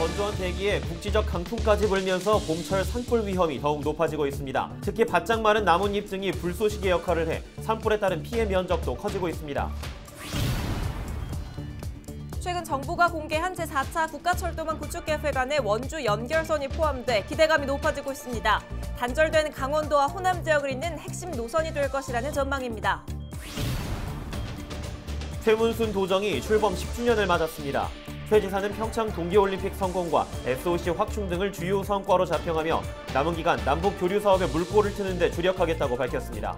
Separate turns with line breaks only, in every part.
건조한 대기에 국지적 강풍까지 불면서 봄철 산불 위험이 더욱 높아지고 있습니다. 특히 바짝 마른 나뭇잎 등이 불쏘시개 역할을 해 산불에 따른 피해 면적도 커지고 있습니다.
최근 정부가 공개한 제4차 국가철도망 구축 계획안에 원주 연결선이 포함돼 기대감이 높아지고 있습니다. 단절된 강원도와 호남 지역을 잇는 핵심 노선이 될 것이라는 전망입니다.
최문순 도정이 출범 10주년을 맞았습니다. 최 지사는 평창 동계올림픽 성공과 SOC 확충 등을 주요 성과로 자평하며 남은 기간 남북 교류 사업에 물꼬를 트는 데 주력하겠다고 밝혔습니다.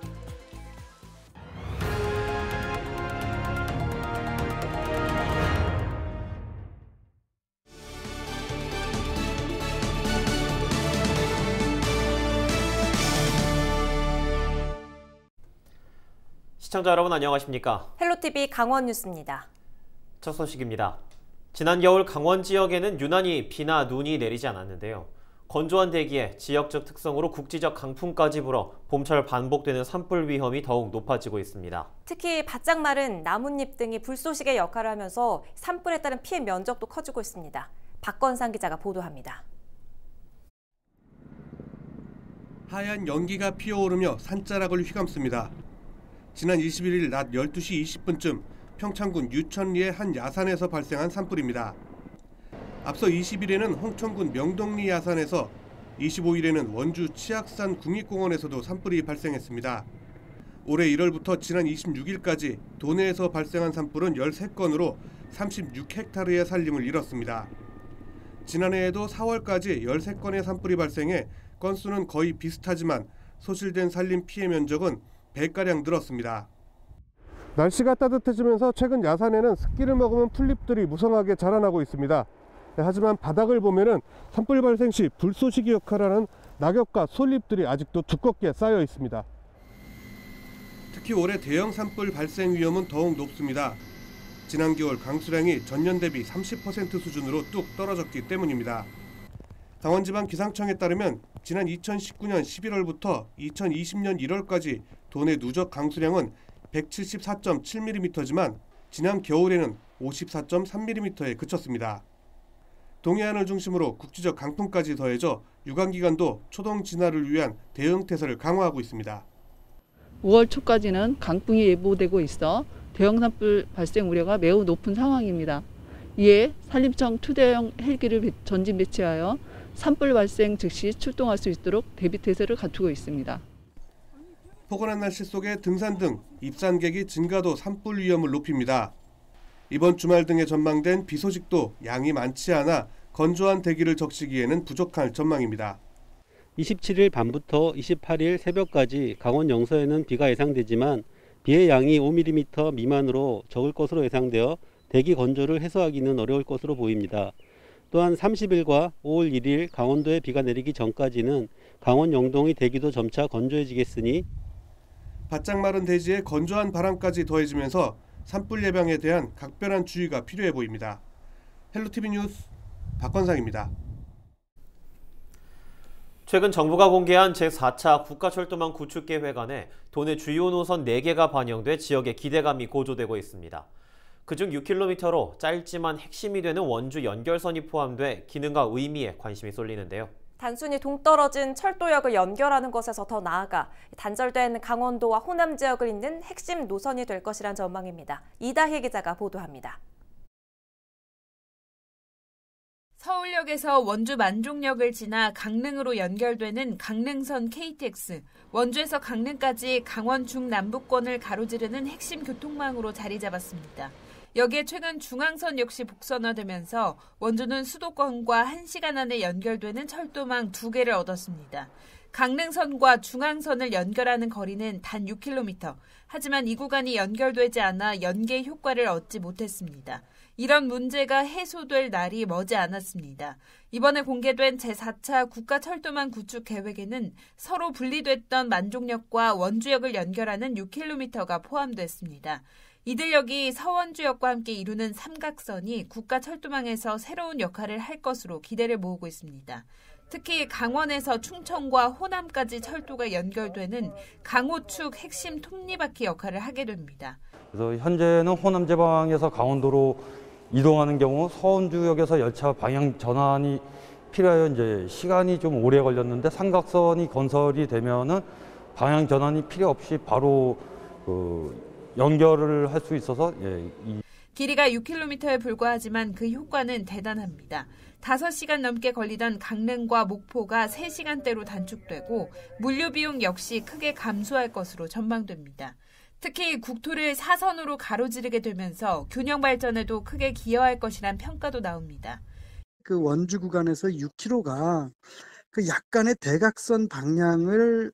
시청자 여러분 안녕하십니까?
헬로티비 강원 뉴스입니다.
첫 소식입니다. 지난 겨울 강원 지역에는 유난히 비나 눈이 내리지 않았는데요. 건조한 대기에 지역적 특성으로 국지적 강풍까지 불어 봄철 반복되는 산불 위험이 더욱 높아지고 있습니다.
특히 바짝 마른 나뭇잎 등이 불쏘시개 역할을 하면서 산불에 따른 피해 면적도 커지고 있습니다. 박건상 기자가 보도합니다.
하얀 연기가 피어오르며 산자락을 휘감습니다. 지난 21일 낮 12시 20분쯤 평창군 유천리의 한 야산에서 발생한 산불입니다. 앞서 20일에는 홍천군 명동리 야산에서, 25일에는 원주 치악산 국립공원에서도 산불이 발생했습니다. 올해 1월부터 지난 26일까지 도내에서 발생한 산불은 13건으로 36헥타르의 살림을 잃었습니다. 지난해에도 4월까지 13건의 산불이 발생해 건수는 거의 비슷하지만 소실된 산림 피해 면적은 배가량 늘었습니다. 날씨가 따뜻해지면서 최근 야산에는 습기를 머금은 풀잎들이 무성하게 자라나고 있습니다. 하지만 바닥을 보면은 산불 발생 시 불쏘시개 역할을 하는 낙엽과 솔잎들이 아직도 두껍게 쌓여 있습니다. 특히 올해 대형 산불 발생 위험은 더욱 높습니다. 지난 겨울 강수량이 전년 대비 30% 수준으로 뚝 떨어졌기 때문입니다. 강원지방기상청에 따르면 지난 2019년 11월부터 2020년 1월까지 도내 누적 강수량은 174.7mm지만 지난 겨울에는 54.3mm에 그쳤습니다. 동해안을 중심으로 국지적 강풍까지 더해져 유관기관도 초동 진화를 위한 대응 태세를 강화하고 있습니다.
5월 초까지는 강풍이 예보되고 있어 대형 산불 발생 우려가 매우 높은 상황입니다. 이에 산림청 투대형 헬기를 전진 배치하여 산불 발생 즉시 출동할 수 있도록 대비 태세를 갖추고 있습니다.
포근한 날씨 속에 등산 등 입산객이 증가도 산불 위험을 높입니다. 이번 주말 등에 전망된 비 소식도 양이 많지 않아 건조한 대기를 적시기에는 부족할 전망입니다.
27일 밤부터 28일 새벽까지 강원 영서에는 비가 예상되지만 비의 양이 5mm 미만으로 적을 것으로 예상되어 대기 건조를 해소하기는 어려울 것으로 보입니다. 또한 30일과 5월 1일 강원도에 비가 내리기 전까지는 강원 영동의 대기도 점차 건조해지겠으니
바짝 마른 대지에 건조한 바람까지 더해지면서 산불 예방에 대한 각별한 주의가 필요해 보입니다. 헬로티비 뉴스 박건상입니다.
최근 정부가 공개한 제4차 국가철도망 구축 계획안에 도내 주요 노선 4개가 반영돼 지역의 기대감이 고조되고 있습니다. 그중 6km로 짧지만 핵심이 되는 원주 연결선이 포함돼 기능과 의미에 관심이 쏠리는데요.
단순히 동떨어진 철도역을 연결하는 것에서 더 나아가 단절된 강원도와 호남 지역을 잇는 핵심 노선이 될 것이란 전망입니다. 이다희 기자가 보도합니다.
서울역에서 원주 만종역을 지나 강릉으로 연결되는 강릉선 KTX, 원주에서 강릉까지 강원 중남부권을 가로지르는 핵심 교통망으로 자리 잡았습니다. 여기에 최근 중앙선 역시 복선화되면서 원주는 수도권과 1시간 안에 연결되는 철도망 2개를 얻었습니다. 강릉선과 중앙선을 연결하는 거리는 단 6km. 하지만 이 구간이 연결되지 않아 연계 효과를 얻지 못했습니다. 이런 문제가 해소될 날이 머지 않았습니다. 이번에 공개된 제4차 국가철도망 구축 계획에는 서로 분리됐던 만종역과 원주역을 연결하는 6km가 포함됐습니다. 이들역이 서원주역과 함께 이루는 삼각선이 국가철도망에서 새로운 역할을 할 것으로 기대를 모으고 있습니다. 특히 강원에서 충청과 호남까지 철도가 연결되는 강호축 핵심 톱니바퀴 역할을 하게 됩니다.
그래서 현재는 호남 지방에서 강원도로 이동하는 경우 서운주역에서 열차 방향 전환이 필요하여 이제 시간이 좀 오래 걸렸는데 삼각선이 건설이 되면은 방향 전환이 필요 없이 바로 연결을 할 수 있어서
길이가 6km에 불과하지만 그 효과는 대단합니다. 5시간 넘게 걸리던 강릉과 목포가 3시간대로 단축되고 물류 비용 역시 크게 감소할 것으로 전망됩니다. 특히 국토를 사선으로 가로지르게 되면서 균형 발전에도 크게 기여할 것이란 평가도 나옵니다.
그 원주 구간에서 6km가 그 약간의 대각선 방향을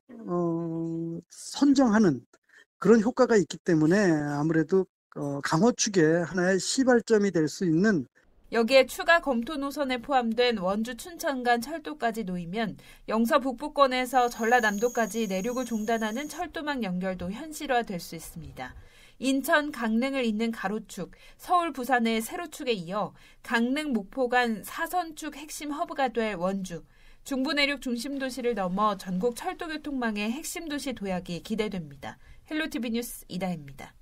선정하는 그런 효과가 있기 때문에 아무래도 강원 축의 하나의 시발점이 될 수 있는,
여기에 추가 검토 노선에 포함된 원주 춘천 간 철도까지 놓이면 영서 북부권에서 전라남도까지 내륙을 종단하는 철도망 연결도 현실화될 수 있습니다. 인천, 강릉을 잇는 가로축, 서울, 부산의 세로축에 이어 강릉, 목포 간 사선축 핵심 허브가 될 원주, 중부 내륙 중심 도시를 넘어 전국 철도교통망의 핵심 도시 도약이 기대됩니다. 헬로티비 뉴스 이다혜입니다.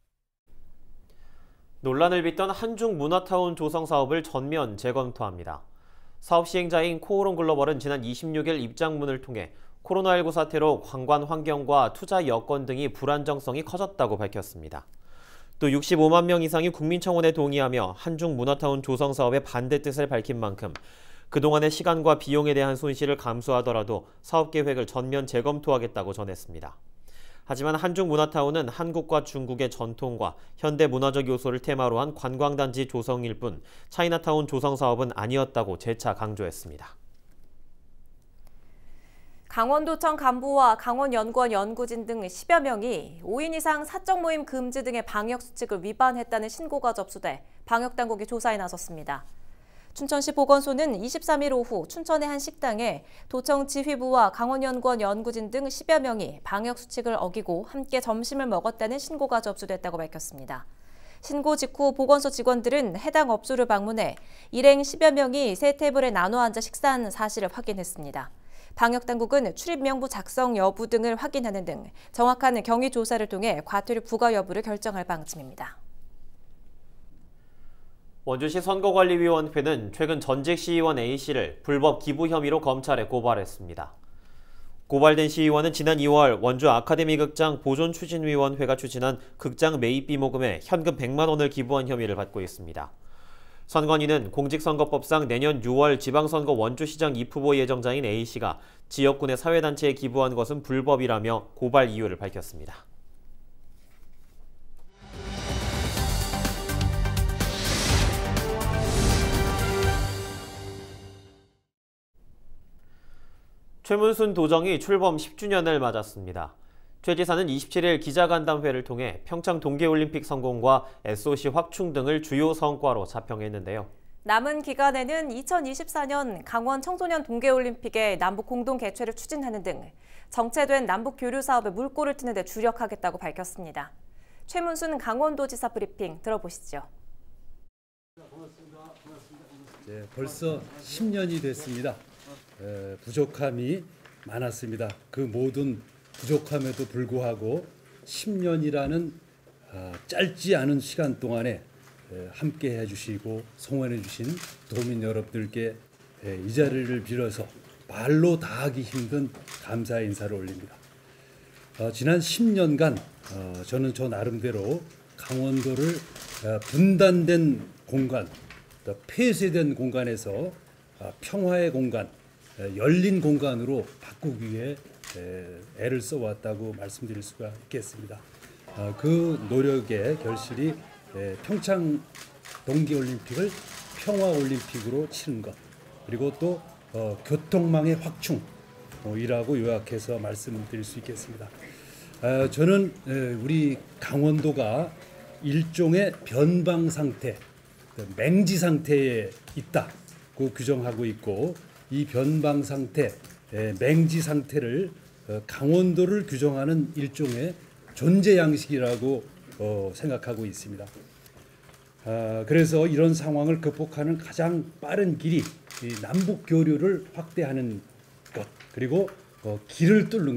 논란을 빚던 한중 문화타운 조성 사업을 전면 재검토합니다. 사업 시행자인 코오롱 글로벌은 지난 26일 입장문을 통해 코로나19 사태로 관광 환경과 투자 여건 등이 불안정성이 커졌다고 밝혔습니다. 또 65만 명 이상이 국민청원에 동의하며 한중 문화타운 조성 사업의 반대 뜻을 밝힌 만큼 그동안의 시간과 비용에 대한 손실을 감수하더라도 사업 계획을 전면 재검토하겠다고 전했습니다. 하지만 한중 문화타운은 한국과 중국의 전통과 현대 문화적 요소를 테마로 한 관광단지 조성일 뿐 차이나타운 조성 사업은 아니었다고 재차 강조했습니다.
강원도청 간부와 강원연구원 연구진 등 10여 명이 5인 이상 사적 모임 금지 등의 방역수칙을 위반했다는 신고가 접수돼 방역당국이 조사에 나섰습니다. 춘천시 보건소는 23일 오후 춘천의 한 식당에 도청 지휘부와 강원연구원 연구진 등 10여 명이 방역수칙을 어기고 함께 점심을 먹었다는 신고가 접수됐다고 밝혔습니다. 신고 직후 보건소 직원들은 해당 업소를 방문해 일행 10여 명이 세 테이블에 나눠 앉아 식사한 사실을 확인했습니다. 방역당국은 출입명부 작성 여부 등을 확인하는 등 정확한 경위 조사를 통해 과태료 부과 여부를 결정할 방침입니다.
원주시 선거관리위원회는 최근 전직 시의원 A씨를 불법 기부 혐의로 검찰에 고발했습니다. 고발된 시의원은 지난 2월 원주 아카데미 극장 보존추진위원회가 추진한 극장 매입비 모금에 현금 100만 원을 기부한 혐의를 받고 있습니다. 선관위는 공직선거법상 내년 6월 지방선거 원주시장 입후보 예정자인 A씨가 지역군의 사회단체에 기부한 것은 불법이라며 고발 이유를 밝혔습니다. 최문순 도정이 출범 10주년을 맞았습니다. 최 지사는 27일 기자간담회를 통해 평창 동계올림픽 성공과 SOC 확충 등을 주요 성과로 자평했는데요.
남은 기간에는 2024년 강원 청소년 동계올림픽의 남북 공동 개최를 추진하는 등 정체된 남북 교류 사업에 물꼬를 트는 데 주력하겠다고 밝혔습니다. 최문순 강원도지사 브리핑 들어보시죠.
벌써 10년이 됐습니다. 부족함이 많았습니다. 그 모든 부족함에도 불구하고 10년이라는 짧지 않은 시간 동안에 함께 해주시고 성원해 주신 도민 여러분들께 이 자리를 빌어서 말로 다하기 힘든 감사의 인사를 올립니다. 지난 10년간 저는 저 나름대로 강원도를 분단된 공간, 폐쇄된 공간에서 평화의 공간, 열린 공간으로 바꾸기 위해 애를 써왔다고 말씀드릴 수가 있겠습니다. 그 노력의 결실이 평창 동계올림픽을 평화올림픽으로 치른 것, 그리고 또 교통망의 확충이라고 요약해서 말씀드릴 수 있겠습니다. 저는 우리 강원도가 일종의 변방 상태, 맹지 상태에 있다고 규정하고 있고, 이 변방 상태, 맹지 상태를 강원도를 규정하는 일종의 존재 양식이라고 생각하고 있습니다. 그래서 이런 상황을 극복하는 가장 빠른 길이 남북 교류를 확대하는 것, 그리고 길을 뚫는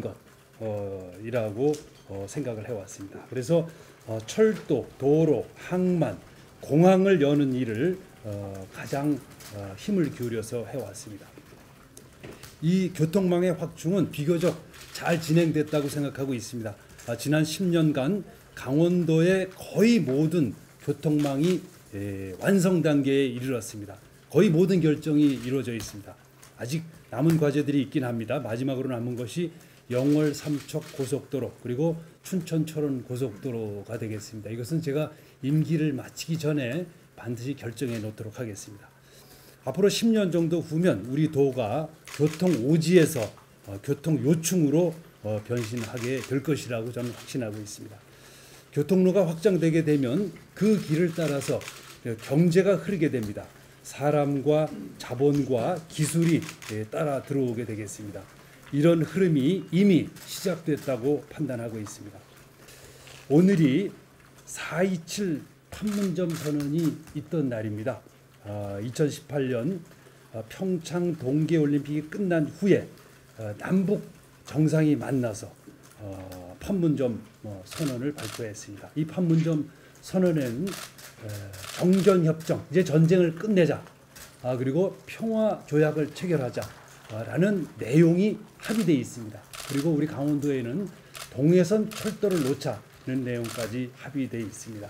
것이라고 생각을 해왔습니다. 그래서 철도, 도로, 항만, 공항을 여는 일을 가장 힘을 기울여서 해왔습니다. 이 교통망의 확충은 비교적 잘 진행됐다고 생각하고 있습니다. 지난 10년간 강원도의 거의 모든 교통망이 완성 단계에 이르렀습니다. 거의 모든 결정이 이루어져 있습니다. 아직 남은 과제들이 있긴 합니다. 마지막으로 남은 것이 영월 삼척 고속도로 그리고 춘천 철원 고속도로가 되겠습니다. 이것은 제가 임기를 마치기 전에 반드시 결정해 놓도록 하겠습니다. 앞으로 10년 정도 후면 우리 도가 교통 오지에서 교통 요충으로 변신하게 될 것이라고 저는 확신하고 있습니다. 교통로가 확장되게 되면 그 길을 따라서 경제가 흐르게 됩니다. 사람과 자본과 기술이 따라 들어오게 되겠습니다. 이런 흐름이 이미 시작됐다고 판단하고 있습니다. 오늘이 4.27 판문점 선언이 있던 날입니다. 2018년 평창 동계올림픽이 끝난 후에 남북 정상이 만나서 판문점 선언을 발표했습니다. 이 판문점 선언에는 정전협정, 이제 전쟁을 끝내자, 그리고 평화조약을 체결하자라는 내용이 합의되어 있습니다. 그리고 우리 강원도에는 동해선 철도를 놓자는 내용까지 합의되어 있습니다.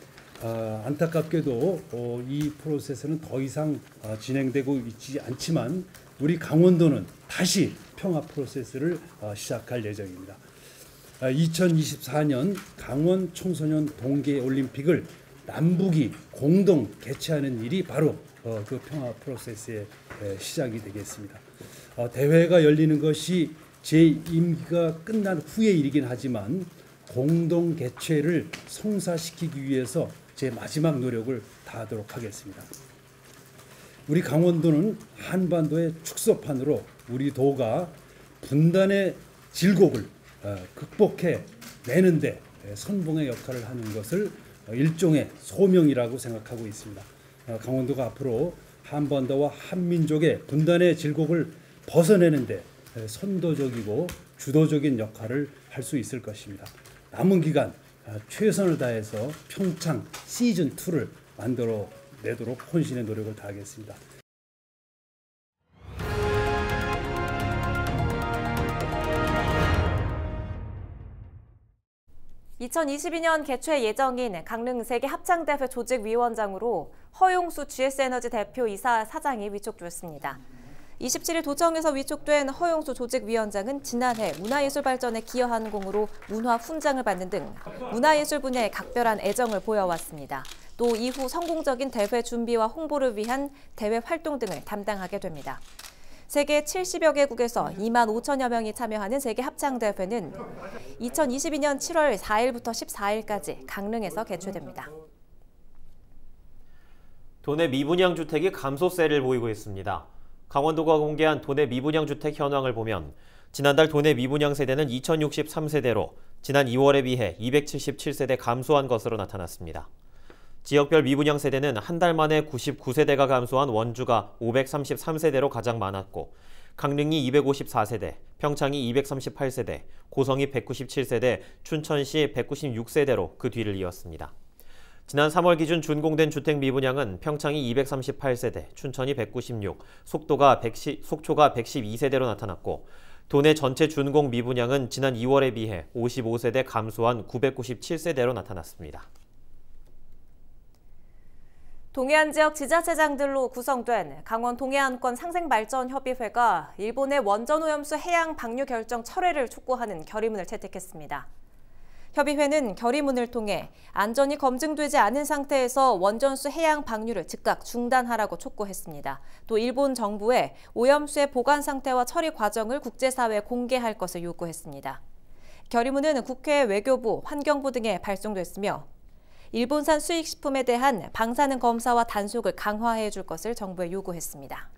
안타깝게도 이 프로세스는 더 이상 진행되고 있지 않지만 우리 강원도는 다시 평화 프로세스를 시작할 예정입니다. 2024년 강원 청소년 동계올림픽을 남북이 공동 개최하는 일이 바로 그 평화 프로세스의 시작이 되겠습니다. 대회가 열리는 것이 제 임기가 끝난 후의 일이긴 하지만 공동 개최를 성사시키기 위해서 제 마지막 노력을 다하도록 하겠습니다. 우리 강원도는 한반도의 축소판으로 우리 도가 분단의 질곡을 극복해 내는데 선봉의 역할을 하는 것을 일종의 소명이라고 생각하고 있습니다. 강원도가 앞으로 한반도와 한민족의 분단의 질곡을 벗어내는데 선도적이고 주도적인 역할을 할 수 있을 것입니다. 남은 기간 최선을 다해서 평창 시즌2를 만들어 내도록 혼신의 노력을 다하겠습니다.
2022년 개최 예정인 강릉 세계 합창대회 조직위원장으로 허용수 GS에너지 대표이사 사장이 위촉됐습니다. 27일 도청에서 위촉된 허용수 조직위원장은 지난해 문화예술 발전에 기여한 공으로 문화 훈장을 받는 등 문화예술 분야에 각별한 애정을 보여왔습니다. 또 이후 성공적인 대회 준비와 홍보를 위한 대회 활동 등을 담당하게 됩니다. 세계 70여 개국에서 2만 5천여 명이 참여하는 세계 합창대회는 2022년 7월 4일부터 14일까지 강릉에서 개최됩니다.
도내 미분양 주택이 감소세를 보이고 있습니다. 강원도가 공개한 도내 미분양 주택 현황을 보면 지난달 도내 미분양 세대는 2063세대로 지난 2월에 비해 277세대 감소한 것으로 나타났습니다. 지역별 미분양 세대는 한 달 만에 99세대가 감소한 원주가 533세대로 가장 많았고 강릉이 254세대, 평창이 238세대, 고성이 197세대, 춘천시 196세대로 그 뒤를 이었습니다. 지난 3월 기준 준공된 주택 미분양은 평창이 238세대, 춘천이 196, 속초가 112세대로 나타났고 도내 전체 준공 미분양은 지난 2월에 비해 55세대 감소한 997세대로 나타났습니다.
동해안 지역 지자체장들로 구성된 강원 동해안권 상생발전협의회가 일본의 원전오염수 해양 방류 결정 철회를 촉구하는 결의문을 채택했습니다. 협의회는 결의문을 통해 안전이 검증되지 않은 상태에서 원전수 해양 방류를 즉각 중단하라고 촉구했습니다. 또 일본 정부에 오염수의 보관 상태와 처리 과정을 국제사회에 공개할 것을 요구했습니다. 결의문은 국회, 외교부, 환경부 등에 발송됐으며 일본산 수입식품에 대한 방사능 검사와 단속을 강화해 줄 것을 정부에 요구했습니다.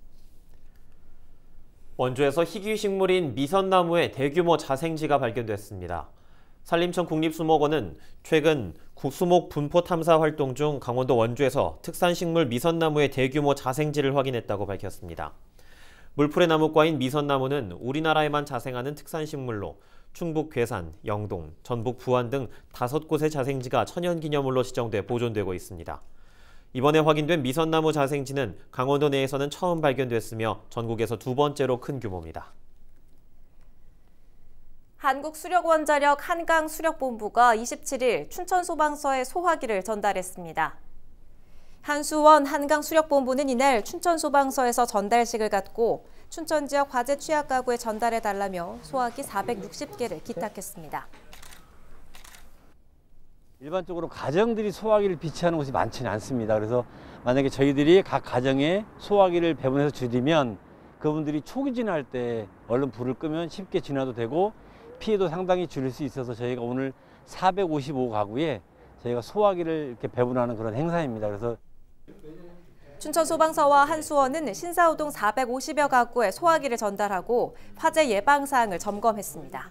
원주에서 희귀식물인 미선나무의 대규모 자생지가 발견됐습니다. 산림청 국립수목원은 최근 수목 분포 탐사 활동 중 강원도 원주에서 특산식물 미선나무의 대규모 자생지를 확인했다고 밝혔습니다. 물풀의 나무과인 미선나무는 우리나라에만 자생하는 특산식물로 충북 괴산, 영동, 전북 부안 등 5곳의 자생지가 천연기념물로 지정돼 보존되고 있습니다. 이번에 확인된 미선나무 자생지는 강원도 내에서는 처음 발견됐으며 전국에서 2번째로 큰 규모입니다.
한국수력원자력 한강수력본부가 27일 춘천소방서에 소화기를 전달했습니다. 한수원 한강수력본부는 이날 춘천소방서에서 전달식을 갖고 춘천 지역 화재 취약 가구에 전달해달라며 소화기 460개를 기탁했습니다.
일반적으로 가정들이 소화기를 비치하는 곳이 많지는 않습니다. 그래서 만약에 저희들이 각 가정에 소화기를 배분해서 줄이면 그분들이 초기 진화할 때 얼른 불을 끄면 쉽게 진화도 되고 피해도 상당히 줄일 수 있어서 저희가 오늘 455가구에 저희가 소화기를 이렇게 배분하는 그런 행사입니다. 그래서
춘천소방서와 한수원은 신사호동 450여 가구에 소화기를 전달하고 화재 예방 사항을 점검했습니다.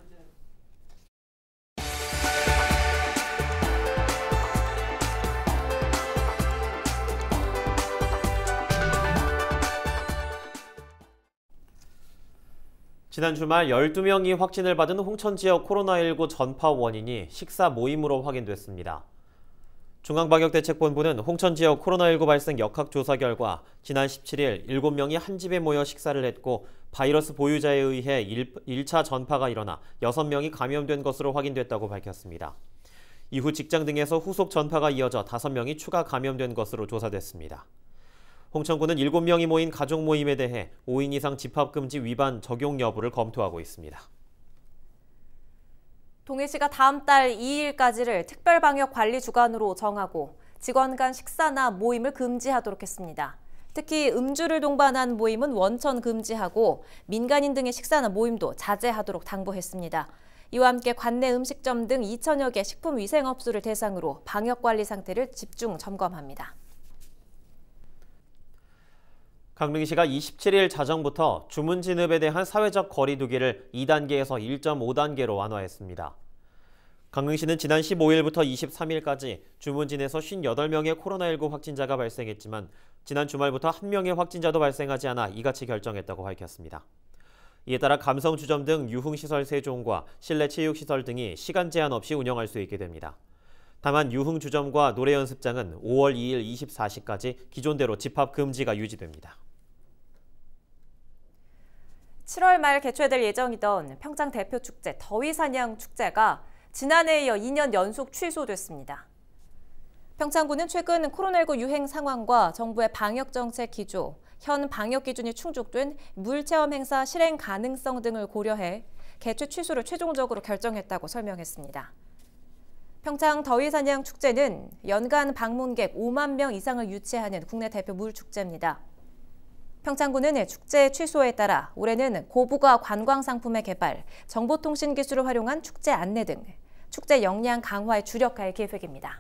지난 주말 12명이 확진을 받은 홍천 지역 코로나19 전파 원인이 식사 모임으로 확인됐습니다. 중앙방역대책본부는 홍천 지역 코로나19 발생 역학조사 결과 지난 17일 7명이 한 집에 모여 식사를 했고 바이러스 보유자에 의해 1차 전파가 일어나 6명이 감염된 것으로 확인됐다고 밝혔습니다. 이후 직장 등에서 후속 전파가 이어져 5명이 추가 감염된 것으로 조사됐습니다. 홍천구는 7명이 모인 가족 모임에 대해 5인 이상 집합금지 위반 적용 여부를 검토하고 있습니다.
동해시가 다음 달 2일까지를 특별방역관리 주간으로 정하고 직원 간 식사나 모임을 금지하도록 했습니다. 특히 음주를 동반한 모임은 원천 금지하고 민간인 등의 식사나 모임도 자제하도록 당부했습니다. 이와 함께 관내 음식점 등 2천여 개 식품위생업소를 대상으로 방역관리 상태를 집중 점검합니다.
강릉시가 27일 자정부터 주문 진입에 대한 사회적 거리 두기를 2단계에서 1.5단계로 완화했습니다. 강릉시는 지난 15일부터 23일까지 주문진에서 58명의 코로나19 확진자가 발생했지만 지난 주말부터 1명의 확진자도 발생하지 않아 이같이 결정했다고 밝혔습니다. 이에 따라 감성주점 등 유흥시설 3종과 실내 체육시설 등이 시간 제한 없이 운영할 수 있게 됩니다. 다만 유흥주점과 노래연습장은 5월 2일 24시까지 기존대로 집합 금지가 유지됩니다.
7월 말 개최될 예정이던 평창 대표 축제 더위사냥 축제가 지난해에 이어 2년 연속 취소됐습니다. 평창구는 최근 코로나19 유행 상황과 정부의 방역정책 기조, 현 방역 기준이 충족된 물체험 행사 실행 가능성 등을 고려해 개최 취소를 최종적으로 결정했다고 설명했습니다. 평창 더위사냥 축제는 연간 방문객 5만 명 이상을 유치하는 국내 대표 물축제입니다. 평창구는 축제 취소에 따라 올해는 고부가 관광상품의 개발, 정보통신 기술을 활용한 축제 안내 등 축제 역량 강화에 주력할 계획입니다.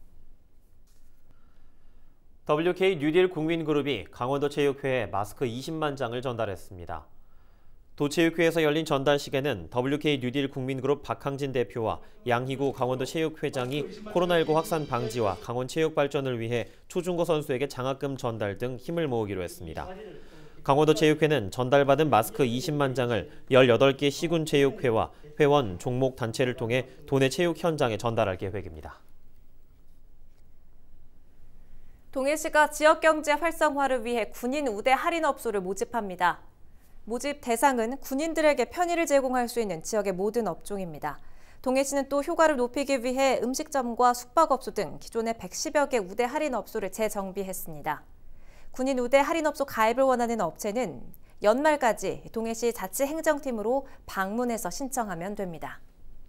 WK 뉴딜 국민그룹이 강원도체육회에 마스크 20만 장을 전달했습니다. 도체육회에서 열린 전달식에는 WK 뉴딜 국민그룹 박항진 대표와 양희구 강원도체육회장이 코로나19 확산 방지와 강원 체육 발전을 위해 초중고 선수에게 장학금 전달 등 힘을 모으기로 했습니다. 강원도체육회는 전달받은 마스크 20만 장을 18개 시군체육회와 회원, 종목 단체를 통해 도내 체육 현장에 전달할 계획입니다.
동해시가 지역경제 활성화를 위해 군인 우대 할인업소를 모집합니다. 모집 대상은 군인들에게 편의를 제공할 수 있는 지역의 모든 업종입니다. 동해시는 또 효과를 높이기 위해 음식점과 숙박업소 등 기존의 110여 개 우대 할인업소를 재정비했습니다. 군인 우대 할인업소 가입을 원하는 업체는 연말까지 동해시 자치행정팀으로 방문해서 신청하면 됩니다.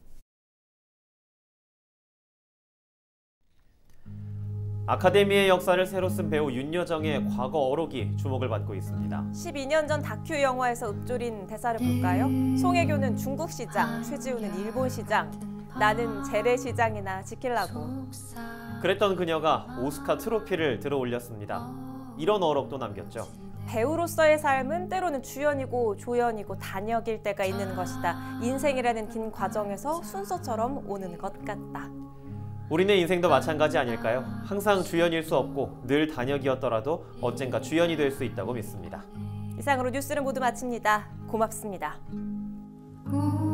아카데미의 역사를 새로 쓴 배우 윤여정의 과거 어록이 주목을 받고 있습니다.
12년 전 다큐 영화에서 읊조린 대사를 볼까요? 송혜교는 중국 시장, 최지우는 일본 시장, 나는 재래시장이나 지키려고.
그랬던 그녀가 오스카 트로피를 들어 올렸습니다. 이런 어록도 남겼죠.
배우로서의 삶은 때로는 주연이고 조연이고 단역일 때가 있는 것이다. 인생이라는 긴 과정에서 순서처럼 오는 것 같다.
우리네 인생도 마찬가지 아닐까요? 항상 주연일 수 없고 늘 단역이었더라도 언젠가 주연이 될 수 있다고 믿습니다.
이상으로 뉴스를 모두 마칩니다. 고맙습니다.